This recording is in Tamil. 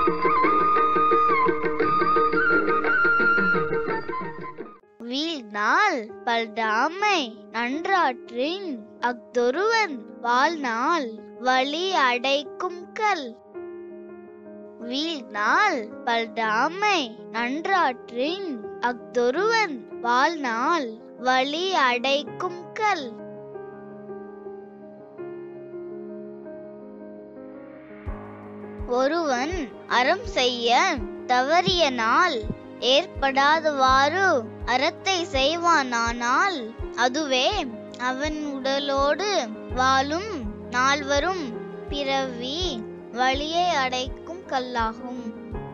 வீழ்நாள் பல்தாமை நன்றாற்றின் அஃதொருவன் வாழ்நாள் வழி அடைக்கும் கல். வீழ்நாள் பல்தாமை நன்றாற்றின் அஃதொருவன் வாழ்நாள் வழி அடைக்கும் கல். ஒருவன் அறம் செய்ய தவறிய நாள் ஏற்படாதவாறு அறத்தை செய்வானானால் அதுவே அவன் உடலோடு வாழும் நால்வரும் பிறவி வழியை அடைக்கும் கல்லாகும்.